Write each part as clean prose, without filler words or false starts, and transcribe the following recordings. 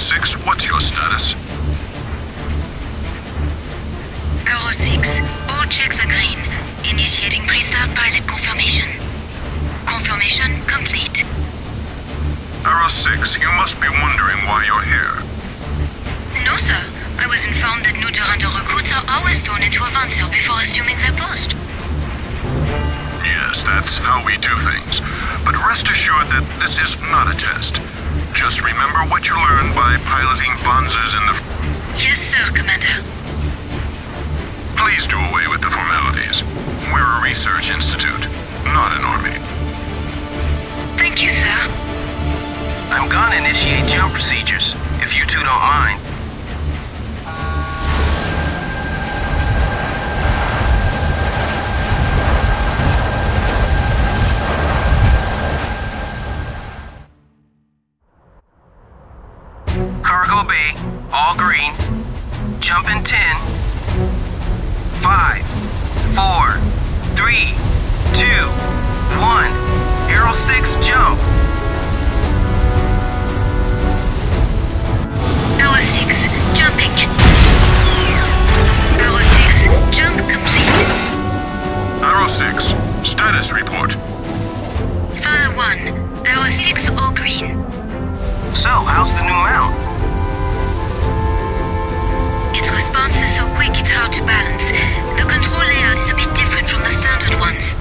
6, what's your status? Arrow 6, all checks are green. Initiating pre-start pilot confirmation. Confirmation complete. Arrow 6, you must be wondering why you're here. No, sir. I was informed that new Durandal recruits are always thrown into Avancer before assuming their post. Yes, that's how we do things. But rest assured that this is not a test. Just remember what you learned by piloting Vanzers in the... Yes, sir, Commander. Please do away with the formalities. We're a research institute, not an army. Thank you, sir. I'm gonna initiate jump procedures, if you two don't mind. Cargo bay, all green. Jump in 10. 5, 4, 3, 2, 1. Arrow 6, jump. Arrow 6, jumping. Arrow 6, jump complete. Arrow 6, status report. Father 1, Arrow 6, all green. So, how's the new mount? Its response is so quick it's hard to balance. The control layout is a bit different from the standard ones.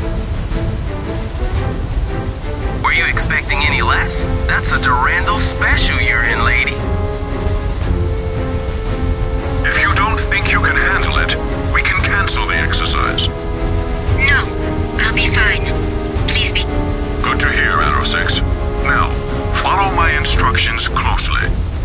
Were you expecting any less? That's a Durandal special you're in, lady. If you don't think you can handle it, we can cancel the exercise. No, I'll be fine. Please be... Good to hear, Arrow 6. Now, follow my instructions closely.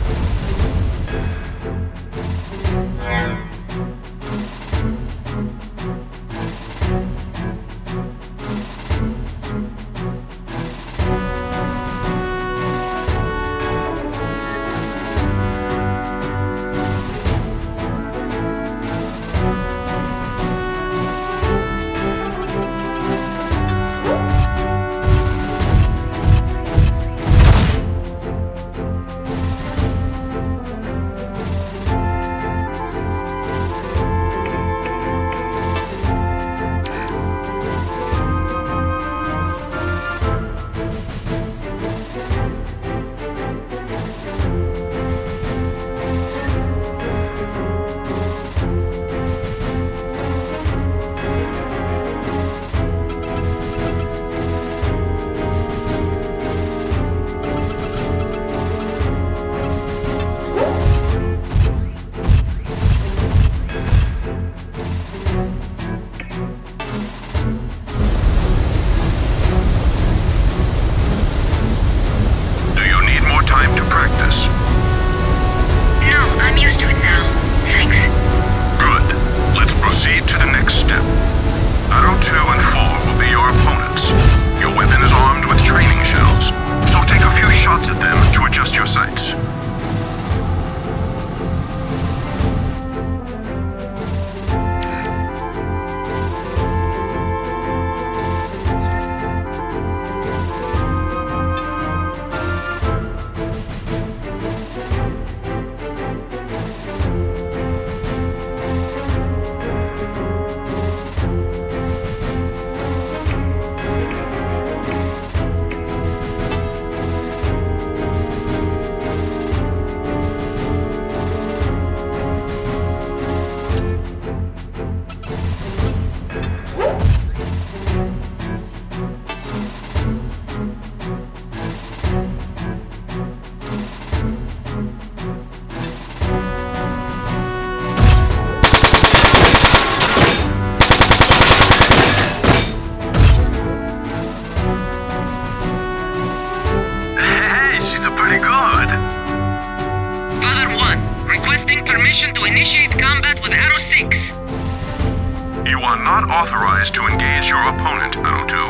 You are not authorized to engage your opponent, Arrow 2.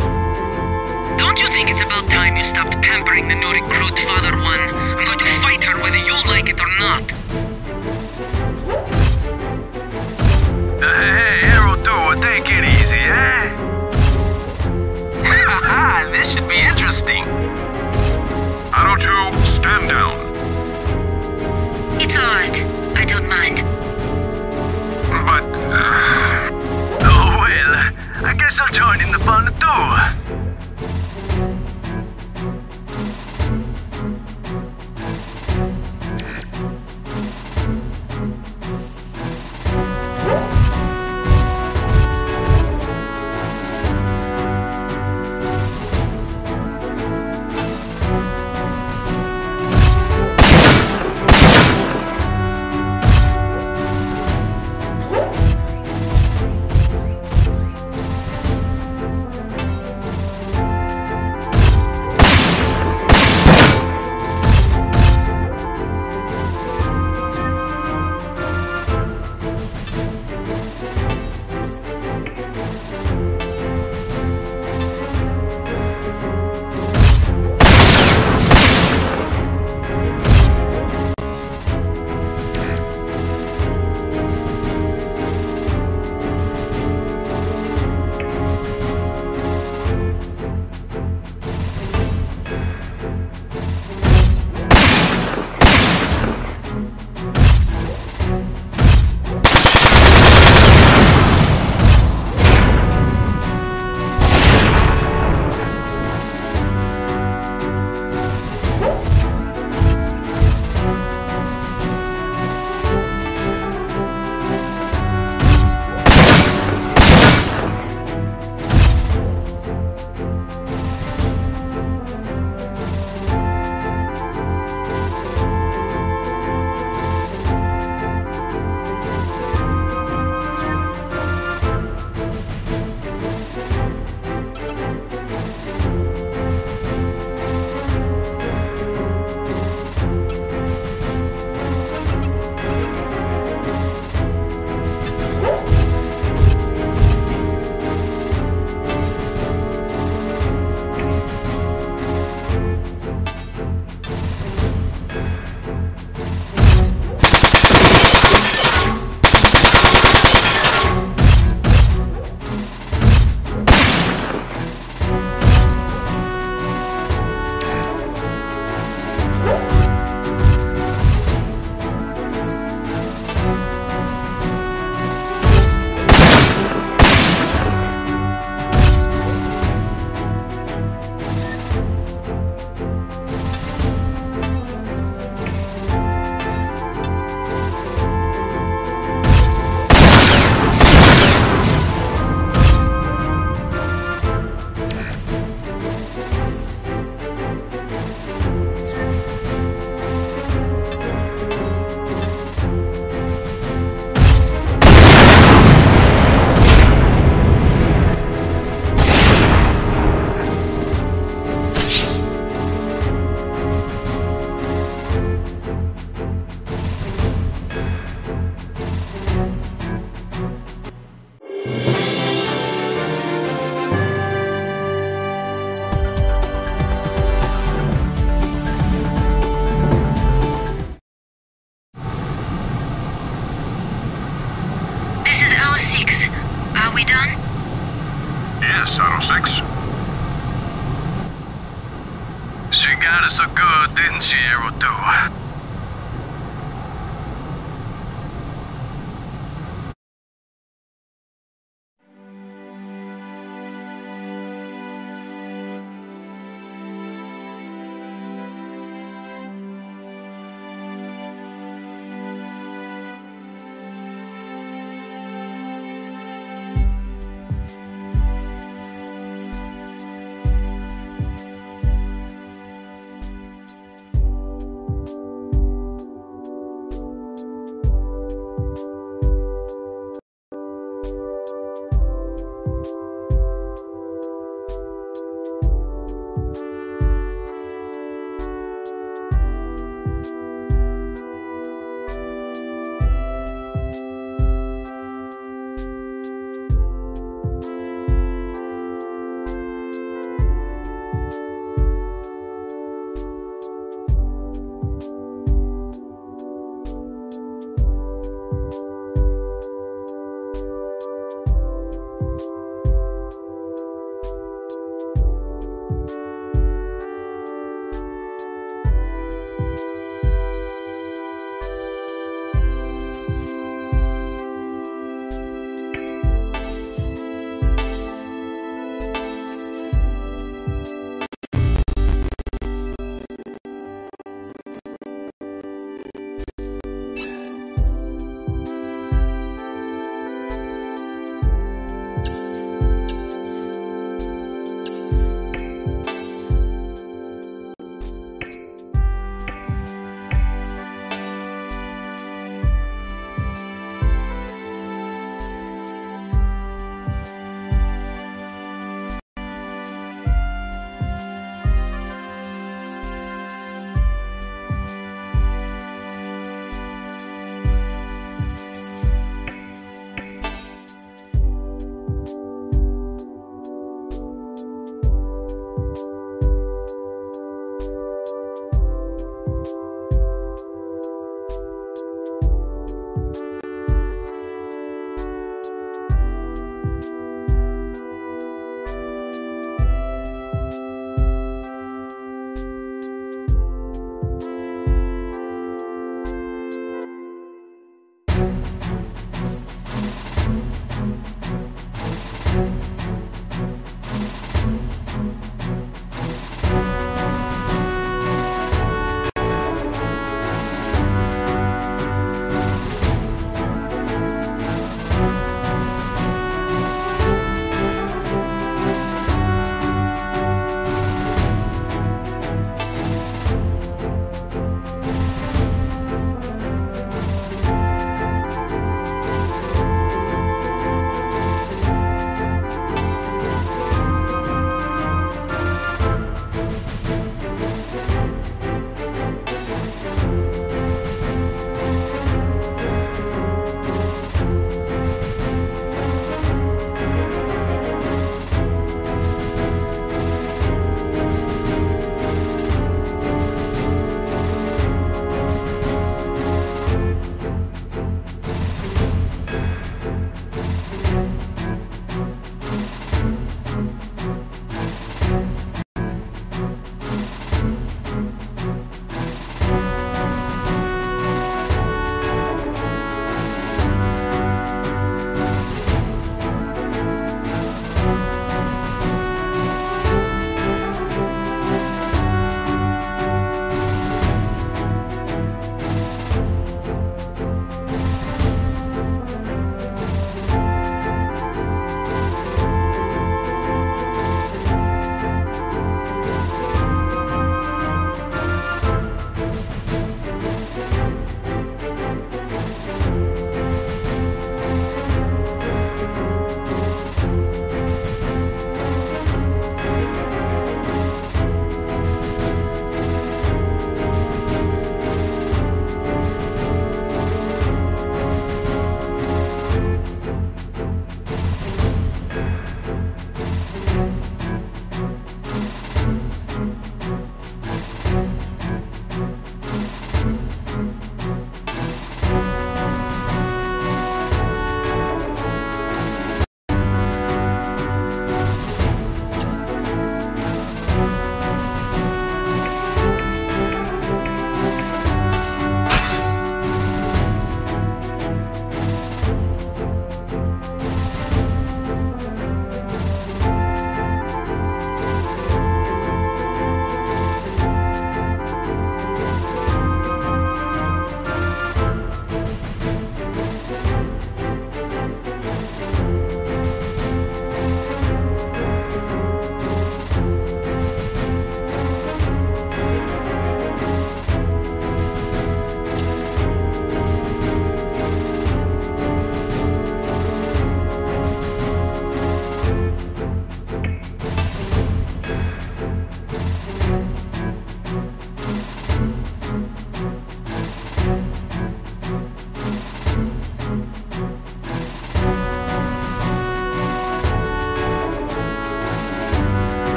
Don't you think it's about time you stopped pampering the new recruit, Father 1? I'm going to fight her whether you like it or not. Hey, Arrow 2, take it easy, eh? Haha, this should be interesting. Arrow 2, stand down. we done? Yes, Auto 6. She got it so good, didn't she, Arrow 2?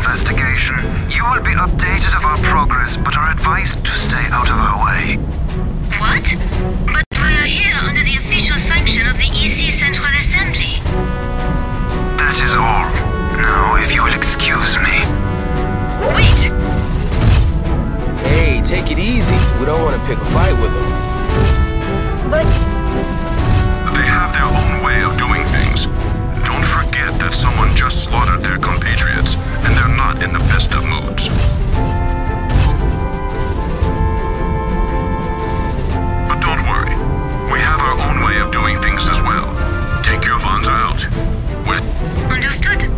investigation. You will be updated of our progress, but are advised to stay out of our way. What? But we are here under the official sanction of the EC Central Assembly. That is all. Now, if you will excuse me. Wait! Hey, take it easy. We don't want to pick a fight with them. But... They have their own way of doing things. Don't forget that someone just slaughtered their compatriots, and they're not in the best of moods. But don't worry. We have our own way of doing things as well. Take your Vanza out. Understood.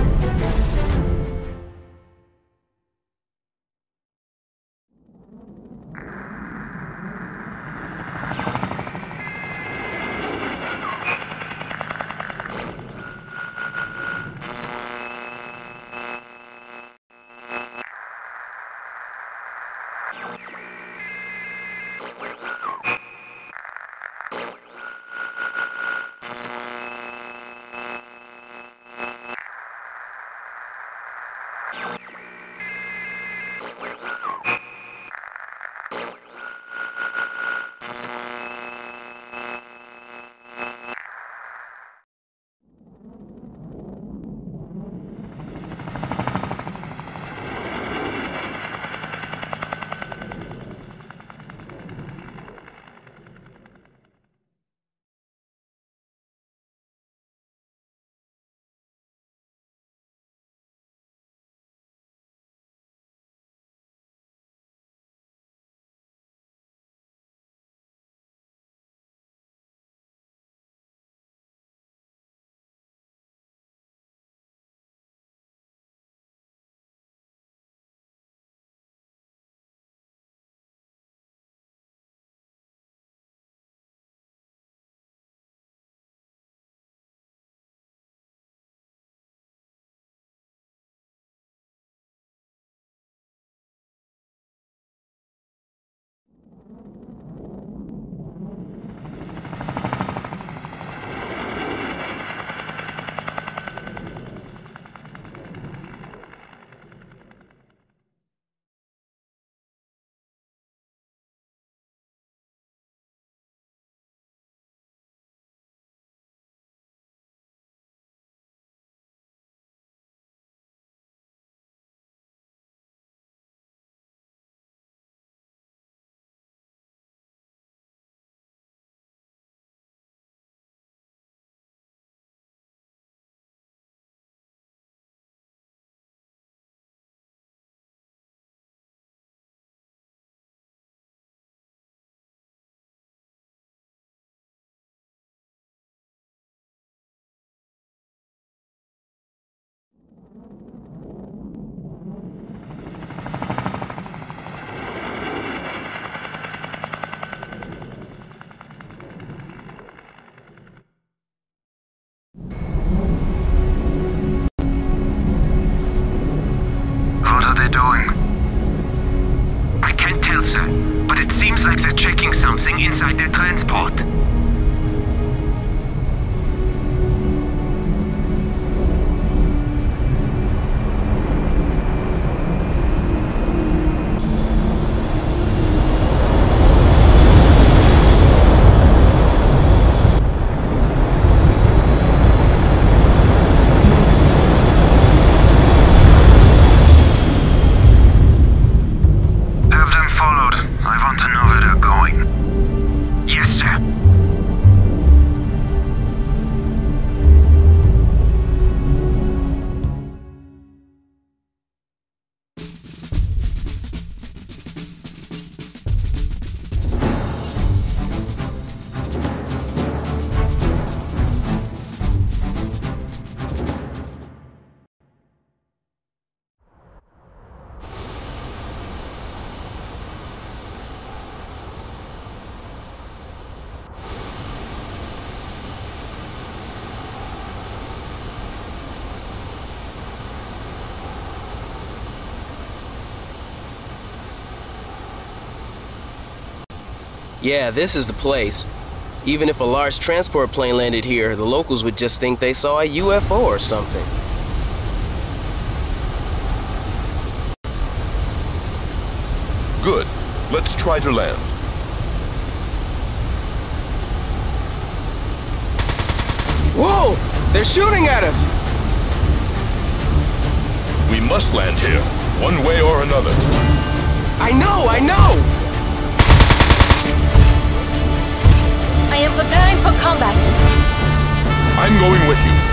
But it seems like they're checking something inside their transport. Yeah, this is the place. Even if a large transport plane landed here, the locals would just think they saw a UFO or something. Good. Let's try to land. Whoa! They're shooting at us! We must land here, one way or another. I know! I am preparing for combat. I'm going with you.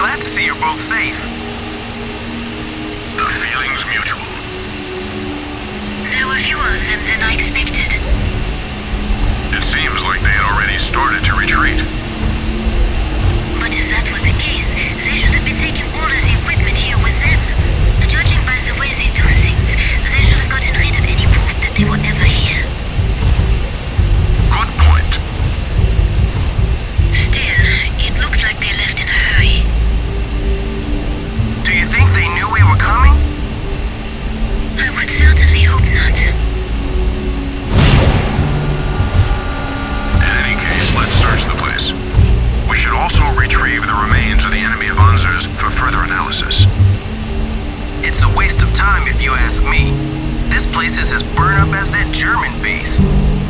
glad to see you're both safe. The feeling's mutual. There were fewer of them than I expected. It seems like they had already started to retreat. But if that was the case, they should have been taking all of the equipment here with them. Judging by the way they do things, they should have gotten rid of any proof that they were ever here. Good point. Still, it looks like they left in a hurry. Do you think they knew we were coming? I would certainly hope not. In any case, let's search the place. We should also retrieve the remains of the enemy Avanzers for further analysis. It's a waste of time if you ask me. This place is as burned up as that German base.